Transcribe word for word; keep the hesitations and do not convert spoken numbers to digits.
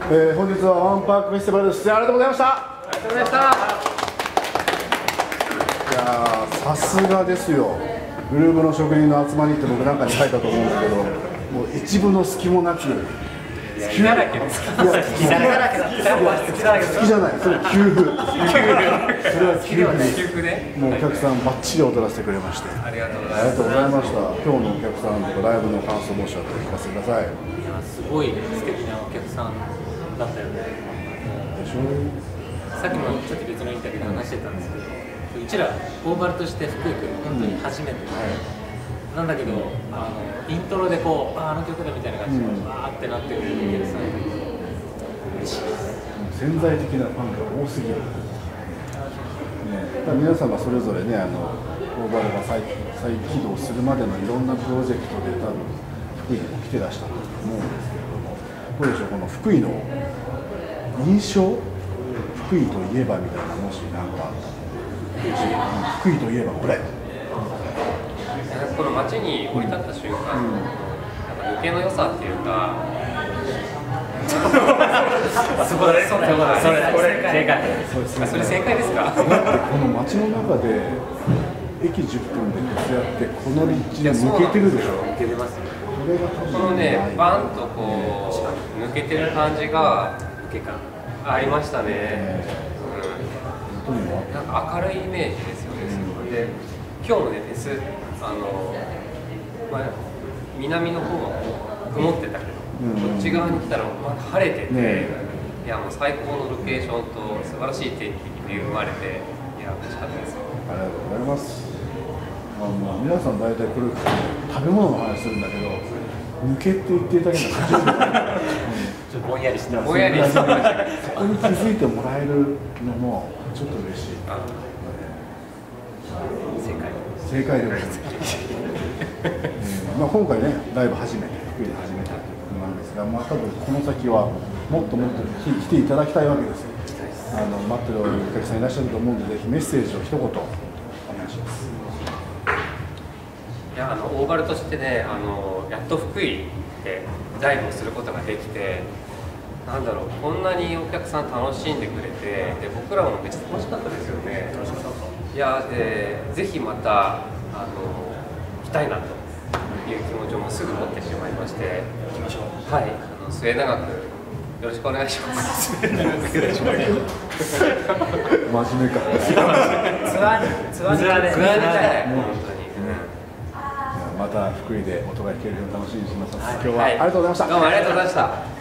えー、本日はワンパークフェスティバル出演ありがとうございました。 ありがとうございました。 いやー、さすがですよ。グルーブの職人の集まりって僕なんかに書いたと思うんだけど、もう一部の隙もなく。 好きだらけです。好きだらけだ。好きじゃない。それ給付。それは給付で。 もうお客さんバッチリ踊らせてくれまして。 ありがとうございました。今日のお客さんとかライブの感想もしあったら聞かせてください。いや、すごい素敵なお客さんだったよね。 でしょ。 さっきもちょっと別のインタビューで話してたんですけど、うちらオーバルとして福井君本当に初めて。なんだけど、あのイントロでこう、あの曲だみたいな感じで、わーってなってくるお客さんが嬉しいです。 潜在的なファンが多すぎる。ね、皆様それぞれね、あのオーバルが再再起動するまでのいろんなプロジェクトで多分福井にも来てらしたと思うんですけれども、どうでしょう、この福井の印象、福井といえばみたいな、もし何かあったら、福井といえばこれ。 この街に降り立った瞬間、うん、なんか抜けの良さっていうか、そこで、それ、それ、これ正解。それ正解ですか？ この街の中で駅じゅっぷんで徹夜ってこの立地で抜けてるでしょ。 抜けてます。これがこのね、バンとこう抜けてる感じが抜け感ありましたね。うん。なんか明るいイメージですよね。で、今日のねフェス。あのまあ、南の方は曇ってたけど、うん、こっち側に来たらまだ晴れてて、ね、いやもう最高のロケーションと素晴らしい天気に恵まれて、いや楽しかったですよ。 ありがとうございます。あの皆さん大体これ食べ物の話するんだけど、抜けって言っていただけたら初めてちょっとぼんやりしてぼんやりしてましたけど、 そこに気づいてもらえるのもちょっと嬉しい。 正解。 正解でございます。えーまあ、今回ね、ライブ初めて、福井で初めてということなんですが、まあ、多分この先はもっともっと来ていただきたいわけですよ。あの待ってるお客さんいらっしゃると思うので、ぜひメッセージを一言お願いします。 いや、あのオーバルとしてね、あのやっと福井でライブをすることができて、なんだろう、こんなにお客さん楽しんでくれて、で僕らもめっちゃ楽しかったですよね。楽しかった。いや、でぜひまたあの来たいなという気持ちをもうすぐ持ってしまいまして、 行きましょう。 はい、あの末永くよろしくお願いします。 真面目か。 ツアーにツアーにツアーでツアーでたい本当に。 また福井で音が聴けるように楽しみにします。今日はありがとうございました。 どうもありがとうございました。